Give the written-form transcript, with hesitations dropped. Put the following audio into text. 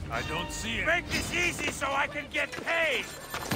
I don't see it. Make this easy so I can get paid!